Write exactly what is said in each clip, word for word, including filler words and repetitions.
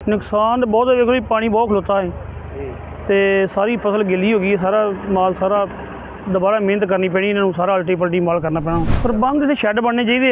नुकसान तो बहुत है, देखो जी पानी बहुत खलोता है तो सारी फसल गिली हो गई है, सारा माल सारा दोबारा मेहनत करनी पैनी, इन्होंने सारा अल्टी पल्टी माल करना पैना। प्रबंध इतने शैड बनने चाहिए,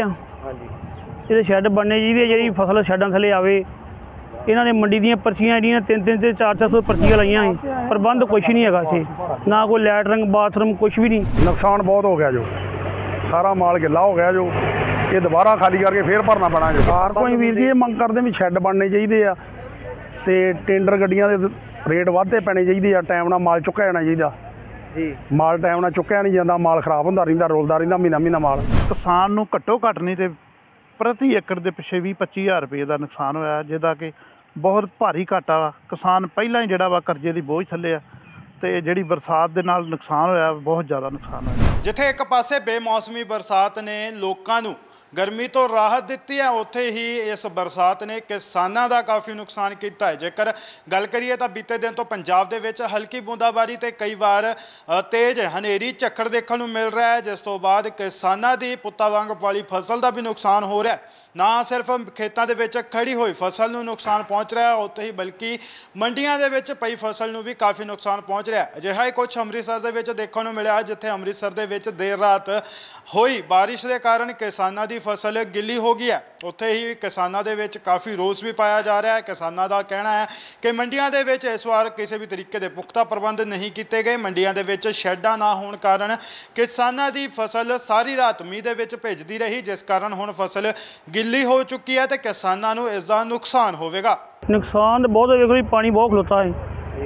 ये शैड बनने चाहिए जी फसल शैडा थले आवे। इन्होंने मंडी दी पर्चियां जी तीन तीन से चार चार सौ पर्चियां लाइया, प्रबंध कुछ नहीं है इसे, ना कोई लैटरिन बाथरूम कुछ भी नहीं। नुकसान बहुत हो गया जो, सारा माल गिला हो गया जो, ये दोबारा खाली करके फिर भरना पैना जो। सरकार कोई वीर जी मंग करते भी शैड बनने चाहिए आ ते टेंडर गड्डियां दे रेट वाधे पैने चाहिए, टाइम नाल माल चुक्या जाना चाहिए जी। माल टाइम नाल चुक्या नहीं जाता, माल खराब होंदा रहिंदा, रुलदा रहिंदा महीना महीना माल। किसान नूं घट्टो घੱਟ नहीं तो प्रति एकड़ के पिछे भी पच्ची हज़ार रुपये का नुकसान होया, जिहदा कि बहुत भारी घाटा वा। किसान पहला ही जिहड़ा वा करजे की बोझ थल्ले आ ते जिहड़ी बरसात दे नाल नुकसान होया बहुत ज़्यादा नुकसान होया। जिथे एक पासे बेमौसमी बरसात ने लोकां नूं गर्मी तो राहत दी है, उत्थे ही इस बरसात ने किसानों का काफ़ी नुकसान किया है। जेकर गल करिए तो बीते दिन तो पंजाब दे विच हल्की बूंदाबारी ते कई बार तेज़ हनेरी झक्खड़ देखने को मिल रहा है, जिस तो बाद किसानों की पुत्ता वांग वाली फसल का भी नुकसान हो रहा है। ना सिर्फ खेतों के विच खड़ी हुई फसल को नुकसान पहुँच रहा है, उत्ते ही बल्कि मंडियां दे विच पई फसल को भी काफ़ी नुकसान पहुँच रहा है। अजिहा ही कुछ अमृतसर दे विच देखने को मिला, जिथे अमृतसर दे विच देर रात हुई बारिश के कारण किसानों की फसल गिली हो गई है। उत्थे ही किसानों के विच काफ़ी रोस भी पाया जा रहा है। किसानों का कहना है कि मंडियां दे विच इस बार किसी भी तरीके के पुख्ता प्रबंध नहीं किए गए। मंडियां दे विच शैडां ना होने कारण किसानों की फसल सारी रात मींह दे विच भिजदी रही, जिस कारण हुण फसल गिली हो चुकी है तो किसानों को इसका नुकसान होगा। नुकसान तो बहुत है, देखो जी पानी बहुत खलोता है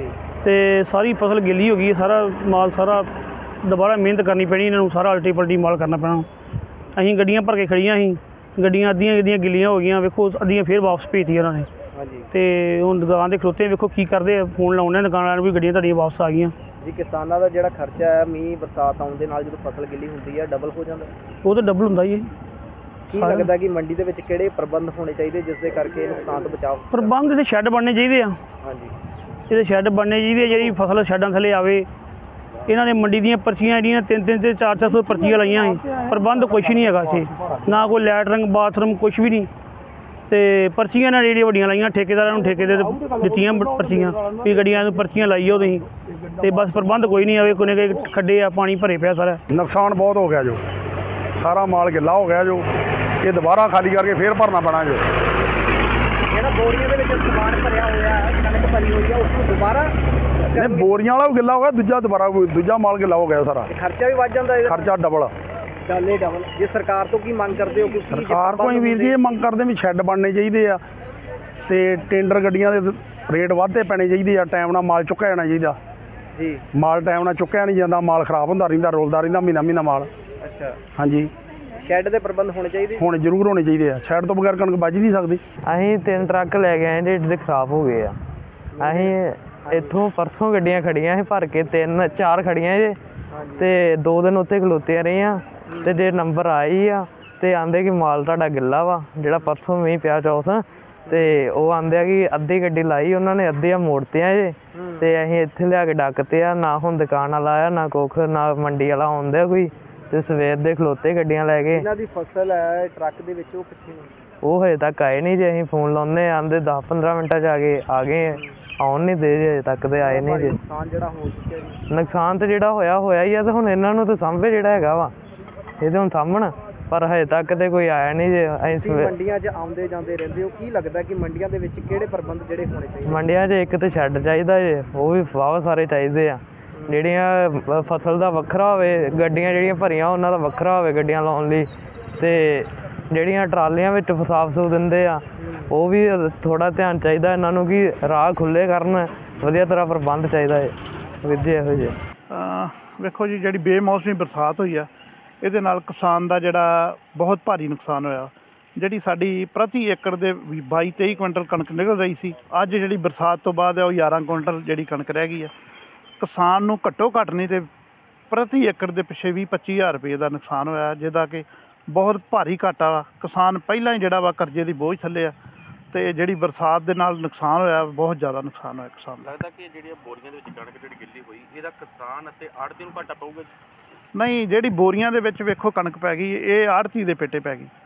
तो सारी फसल गिली हो गई, सारा माल सारा दोबारा मेहनत करनी पैनी, इन्होंने सारा अल्टी पल्टी माल करना पैना। असीं गड्डियां भर के खड़ियां सी, गड्डियां अद्धियां अद्धियां गिलियां हो गई, वेखो अद्धियां फिर वापस भेजती उन्होंने तो हुण दुकान के खलोते वेखो की करते, फोन लाने दुकान वाले भी गड्डियां तुहाडियां वापस आ गई जी। किसानों का जो खर्चा है मीह बरसात आने नाल जो फसल गिली होती है डबल हो जाता है, वो तो डबल होंदा ही है। की लगता कि मंडी दे विच किहड़े प्रबंध होने चाहिए जिसके करके नुकसान तो बचाव? प्रबंध इत्थे शैड बनने चाहिए, हाँ जी ये शैड बनने चाहिए, जी फसल शैडा थले आवे। इन्होंने मंडी दी पर्चियां जी तीन तीन से चार चार सौ पर्चियां लाइया, प्रबंध कुछ नहीं है इसे, ना कोई लैटरिन बाथरूम कुछ भी नहीं। तो पर्चियां इन्होंने जेहड़ियां वड्डियां लाइया ठेकेदारां नूं ठेके दे दित्तियां पर्चियां भी गड्डियां पर्चियां लाइयो तुसीं, ते बस प्रबंध कोई नहीं आवे। कोने के खड्डे आ, पानी भरे पिया सारा। नुकसान बहुत हो गया जो, सारा माल गिला हो गया जो, ये दोबारा खाली करके फिर भरना पैना जो। ਜਿਹੜਾ ਬੋਰੀਆਂ ਦੇ ਵਿੱਚ ਸਮਾਨ ਭਰਿਆ ਹੋਇਆ ਹੈ, ਕਣਕ ਭਰੀ ਹੋਈ ਹੈ, ਉਸ ਨੂੰ ਦੁਬਾਰਾ नहीं बोरियां वाला भी गिला हो गया, दूजा दोबारा दूजा माल गिला हो गया सारा। खर्चा भी बढ़ जाता है, खर्चा डबल डबल डबल। ये सरकार तो की मांग करते हो कि सरकार को वीर जी मंग करते भी शैड बनने चाहिए आ ते टेंडर गड्डियां दे रेट वाधे पैने चाहिए, टाइम नाल माल चुक्या जाना चाहिए जी। माल टाइम नाल चुक्या नहीं जाता, माल खराब होंदा रहिंदा, रुलदा रहिंदा महीना महीना माल। अच्छा हाँ जी, शैड के प्रबंध होने चाहिए, होने जरूर होने चाहिए। शैड तो बगैर कणक बच नहीं सकती। असीं तीन ट्रक लै गए हैं जेह्ड़े खराब हो गए आ। असीं इत्थों परसों गड्डियां खड़ियां ही भर के, तीन चार खड़ियां जे ते दो दिन उत्थे खलोतियां रहियां ते जे नंबर आई आ ते आंदे कि माल तुहाडा गिल्ला वा, जेह्ड़ा परसों मींह पिया चौथ ते ओह् आंदे आ कि अद्धी गड्डी लाई उन्होंने, अद्धियां मोड़तियां जे ते असीं इत्थे लिया के डकते आ। ना हुण दुकान वाला आया, ना कुछ, ना मंडी वाला आउंदा कोई, ते सवेर दे खलोते गड्डियां लैके। इन्हां दी फसल है ट्रक दे विच, ओह कित्थे ने? ओह हजे तक आए नहीं जे, असीं फोन लाउने आंदे दस पंद्रह मिंटां च आ गए आ गए, आउण नहीं दे जे, तक तो आए नहीं जे। नुकसान जिहड़ा हो चुक्या जी, नुकसान तो जिहड़ा होया होया ही आ, ते हुण इन्हां नूं ते साਂਭੇ जिहड़ा हैगा वा ये हुण साਂਭਣ, पर हजे तक तो कोई आया नहीं जे। ਅਸੀਂ ਮੰਡੀਆਂ 'ਚ ਆਉਂਦੇ ਜਾਂਦੇ ਰਹਿੰਦੇ ਹੋ, ਕੀ ਲੱਗਦਾ ਕਿ ਮੰਡੀਆਂ ਦੇ ਵਿੱਚ ਕਿਹੜੇ ਪ੍ਰਬੰਧ ਜਿਹੜੇ ਹੋਣੇ ਚਾਹੀਦੇ? ਮੰਡੀਆਂ 'ਚ ਇੱਕ ਤਾਂ ਸ਼ੈੱਡ ਚਾਹੀਦਾ ਜੇ, ਉਹ ਵੀ ਵਾਹਵਾ ਸਾਰੇ ਚਾਹੀਦੇ ਆ। ਜਿਹੜੀਆਂ ਫਸਲ ਦਾ ਵੱਖਰਾ ਹੋਵੇ, ਗੱਡੀਆਂ ਜਿਹੜੀਆਂ ਭਰੀਆਂ ਉਹਨਾਂ ਦਾ ਵੱਖਰਾ ਹੋਵੇ ਗੱਡੀਆਂ ਲਾਉਣ ਲਈ, ਤੇ ਜਿਹੜੀਆਂ ਟਰਾਲੀਆਂ ਵਿੱਚ ਸਾਫ ਸੂਫ ਦਿੰਦੇ ਆ ਉਹ ਵੀ ਥੋੜ੍ਹਾ ਧਿਆਨ ਚਾਹੀਦਾ ਇਹਨਾਂ ਨੂੰ ਕਿ ਰਾਹ ਖੁੱਲ੍ਹੇ ਕਰਨ, ਵਧੀਆ ਤਰ੍ਹਾਂ ਪ੍ਰਬੰਧ ਚਾਹੀਦਾ ਹੈ ਵੀਰ ਜੀ। ਇਹੋ ਜਿਹੇ ਵੇਖੋ ਜੀ, ਜਿਹੜੀ ਬੇਮੌਸਮੀ ਬਰਸਾਤ ਹੋਈ ਆ ਇਹਦੇ ਨਾਲ ਕਿਸਾਨ ਦਾ ਜਿਹੜਾ ਬਹੁਤ ਭਾਰੀ ਨੁਕਸਾਨ ਹੋਇਆ। ਜਿਹੜੀ ਸਾਡੀ ਪ੍ਰਤੀ ਏਕੜ ਦੇ ਬਾਈ ਤੇਈ ਕੁਇੰਟਲ ਕਣਕ ਨਿਕਲ ਰਹੀ ਸੀ, ਅੱਜ ਜਿਹੜੀ ਬਰਸਾਤ ਤੋਂ ਬਾਅਦ ਉਹ ਗਿਆਰਾਂ ਕੁਇੰਟਲ ਜਿਹੜੀ ਕਣਕ ਰਹਿ ਗਈ ਆ। ਕਿਸਾਨ ਨੂੰ ਘੱਟੋ ਘੱਟ ਨਹੀਂ ਤੇ ਪ੍ਰਤੀ ਏਕੜ ਦੇ ਪਿੱਛੇ ਵੀਹ ਪੱਚੀ ਹਜ਼ਾਰ ਰੁਪਏ ਦਾ ਨੁਕਸਾਨ ਹੋਇਆ, ਜਿਹਦਾ ਕਿ ਬਹੁਤ ਭਾਰੀ ਘਾਟਾ ਵਾ। ਕਿਸਾਨ ਪਹਿਲਾਂ ਹੀ ਜਿਹੜਾ ਵਾ ਕਰਜ਼ੇ ਦੀ ਬੋਝ ਥੱਲੇ ਆ ਤੇ ਜਿਹੜੀ ਬਰਸਾਤ ਦੇ ਨਾਲ ਨੁਕਸਾਨ ਹੋਇਆ, ਬਹੁਤ ਜ਼ਿਆਦਾ ਨੁਕਸਾਨ ਹੋਇਆ ਕਿਸਾਨ ਦਾ। ਲੱਗਦਾ ਕਿ ਜਿਹੜੀਆਂ ਬੋਰੀਆਂ ਦੇ ਵਿੱਚ ਕਣਕ ਜਿਹੜੀ ਗਿੱਲੀ ਹੋਈ, ਇਹਦਾ ਕਿਸਾਨ ਅਤੇ ਆੜ੍ਹਤੀ ਨੂੰ ਘਾਟਾ ਪਊਗਾ? ਨਹੀਂ, ਜਿਹੜੀ ਬੋਰੀਆਂ ਦੇ ਵਿੱਚ ਵੇਖੋ ਕਣਕ ਪੈ ਗਈ, ਇਹ ਆੜ੍ਹਤੀ ਦੇ ਪੇਟੇ ਪੈ ਗਈ।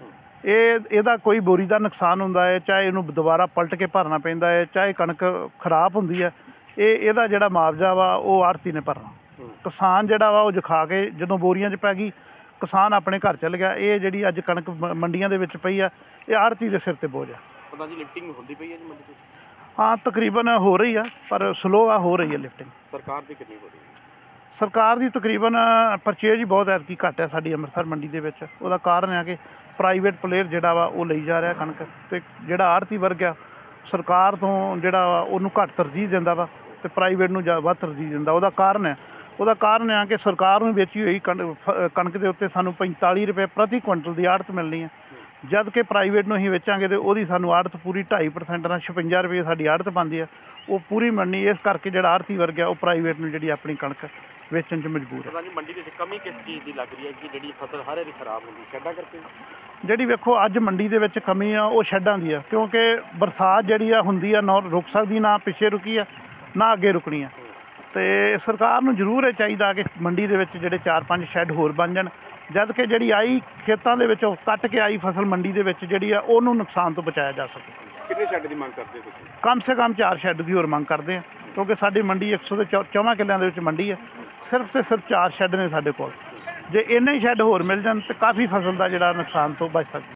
ਇਹ ਇਹਦਾ ਕੋਈ ਬੋਰੀ ਦਾ ਨੁਕਸਾਨ ਹੁੰਦਾ ਹੈ, ਚਾਹੇ ਇਹਨੂੰ ਦੁਬਾਰਾ ਪਲਟ ਕੇ ਭਰਨਾ ਪੈਂਦਾ ਹੈ, ਚਾਹੇ ਕਣਕ ਖਰਾਬ ਹੁੰਦੀ ਹੈ, ਇਹ ਇਹਦਾ ਜਿਹੜਾ ਮੁਆਵਜ਼ਾ ਵਾ ਉਹ ਆੜ੍ਹਤੀ ਨੇ ਭਰਨਾ। ਕਿਸਾਨ ਜਿਹੜਾ ਵਾ ਉਹ ਜਖਾ ਕੇ ਜਦੋਂ ਬੋਰੀਆਂ 'ਚ ਪੈ ਗਈ, ਕਿਸਾਨ ਆਪਣੇ ਘਰ ਚਲ ਗਿਆ। ਇਹ ਜਿਹੜੀ ਅੱਜ ਕਣਕ ਮ- ਮੰਡੀਆਂ ਦੇ ਵਿੱਚ ਪਈ ਆ, ਇਹ ਆੜ੍ਹਤੀ ਦੇ ਸਿਰ ਤੇ ਬੋਝ ਆ। ਪਤਾ ਜੀ ਲਿਫਟਿੰਗ ਹੁੰਦੀ ਪਈ ਹੈ ਜੀ ਮੰਡੀ 'ਚ? ਹਾਂ, ਤਕਰੀਬਨ ਹੋ ਰਹੀ ਆ, ਪਰ ਸਲੋ ਆ, ਹੋ ਰਹੀ ਹੈ ਲਿਫਟਿੰਗ। ਸਰਕਾਰ ਦੀ ਕਿੰਨੀ ਹੋ ਰਹੀ ਹੈ? ਸਰਕਾਰ ਦੀ ਤਕਰੀਬਨ ਪਰਚੇਜ ਹੀ ਬਹੁਤ ਐਤਕੀ ਘੱਟ ਹੈ ਸਾਡੀ ਅੰਮ੍ਰਿਤਸਰ ਮੰਡੀ ਦੇ ਵਿੱਚ। ਉਹਦਾ ਕਾਰਨ ਹੈ ਕਿ ਪ੍ਰਾਈਵੇਟ ਪਲੇਅਰ ਜਿਹੜਾ ਵਾ ਉਹ ਲਈ ਜਾ ਰਿਹਾ ਕਣਕ, ਅਤੇ ਜਿਹੜਾ ਆੜ੍ਹਤੀ ਵਰਗ ਆ ਸਰਕਾਰ ਤੋਂ ਜਿਹੜਾ ਵਾ ਉਹਨੂੰ ਘੱਟ ਤਰਜੀਹ ਦਿੰਦਾ ਵਾ ਅਤੇ ਪ੍ਰਾਈਵੇਟ ਨੂੰ ਜ਼ਿਆਦਾ ਵੱਧ ਤਰਜੀਹ ਦਿੰਦਾ। ਉਹਦਾ ਕਾਰਨ ਹੈ ਉਹਦਾ ਕਾਰਨ ਹੈ ਕਿ ਸਰਕਾਰ ਨੂੰ ਵੇਚੀ ਹੋਈ ਕਣ- ਫ- ਕਣਕ ਦੇ ਉੱਤੇ ਸਾਨੂੰ ਪੰਤਾਲੀ ਰੁਪਏ ਪ੍ਰਤੀ ਕੁਇੰਟਲ ਦੀ ਆੜ੍ਹਤ ਮਿਲਣੀ ਹੈ, ਜਦ ਕਿ ਪ੍ਰਾਈਵੇਟ ਨੂੰ ਅਸੀਂ ਵੇਚਾਂਗੇ ਅਤੇ ਉਹਦੀ ਸਾਨੂੰ ਆੜ੍ਹਤ ਪੂਰੀ ਢਾਈ ਪਰਸੈਂਟ ਨਾਲ ਛਪੰਜਾ ਰੁਪਏ ਸਾਡੀ ਆੜ੍ਹਤ ਬਣਦੀ ਹੈ, ਉਹ ਪੂਰੀ ਮਿਲਣੀ। ਇਸ ਕਰਕੇ ਜਿਹੜਾ ਆੜ੍ਹਤੀ ਵਰਗ ਆ ਉਹ ਪ੍ਰਾਈਵੇਟ ਨੂੰ ਜਿਹੜੀ ਆਪਣੀ ਕਣਕ ਵੇਚਣ 'ਚ ਮਜਬੂਰ ਹੈ। ਪਤਾ ਜੀ ਮੰਡੀ ਦੇ ਵਿੱਚ ਕਮੀ ਕਿਸ ਚੀਜ਼ ਦੀ ਲੱਗ ਰਹੀ ਹੈ ਕਿ ਜਿਹੜੀ ਫਸਲ ਹਰ ਵਾਰੀ ਖਰਾਬ ਹੁੰਦੀ, ਸ਼ੈੱਡਾਂ ਕਰਕੇ? ਜਿਹੜੀ ਵੇਖੋ ਅੱਜ ਮੰਡੀ ਦੇ ਵਿੱਚ ਕਮੀ ਆ ਉਹ ਸ਼ੈੱਡਾਂ ਦੀ ਆ, ਕਿਉਂਕਿ ਬਰਸਾਤ ਜਿਹੜੀ ਆ ਹੁੰਦੀ ਆ ਨਾ ਰੁਕ ਸਕਦੀ, ਨਾ ਪਿੱਛੇ ਰੁਕੀ ਆ, ਨਾ ਅੱਗੇ ਰੁਕਣੀ ਆ। ਅਤੇ ਸਰਕਾਰ ਨੂੰ ਜ਼ਰੂਰ ਇਹ ਚਾਹੀਦਾ ਕਿ ਮੰਡੀ ਦੇ ਵਿੱਚ ਜਿਹੜੇ ਚਾਰ ਪੰਜ ਸ਼ੈੱਡ ਹੋਰ ਬਣ ਜਾਣ, ਜਦ ਕਿ ਜਿਹੜੀ ਆਈ ਖੇਤਾਂ ਦੇ ਵਿੱਚੋਂ ਕੱਟ ਕੇ ਆਈ ਫਸਲ ਮੰਡੀ ਦੇ ਵਿੱਚ ਜਿਹੜੀ ਆ ਉਹਨੂੰ ਨੁਕਸਾਨ ਤੋਂ ਬਚਾਇਆ ਜਾ ਸਕੇ। ਕਿੰਨੇ ਸ਼ੈੱਡ ਦੀ ਮੰਗ ਕਰਦੇ ਹੋ ਤੁਸੀਂ? ਕਮ ਸੇ ਕਮ ਚਾਰ ਸ਼ੈੱਡ ਦੀ ਹੋਰ ਮੰਗ ਕਰਦੇ ਆ, ਕਿਉਂਕਿ ਸਾਡੀ ਮੰਡੀ ਇੱਕ ਸੌ ਤੇ ਚੌਵਾਂ ਕਿੱਲਿਆਂ ਦੇ ਵਿੱਚ ਮੰਡੀ ਹੈ, ਸਿਰਫ ਤੇ ਸਿਰਫ ਚਾਰ ਸ਼ੈੱਡ ਨੇ ਸਾਡੇ ਕੋਲ। ਜੇ ਇੰਨੇ ਹੀ ਸ਼ੈੱਡ ਹੋਰ ਮਿਲ ਜਾਣ ਤਾਂ ਕਾਫੀ ਫਸਲ ਦਾ ਜਿਹੜਾ ਨੁਕਸਾਨ ਤੋਂ ਬਚ ਸਕਦਾ।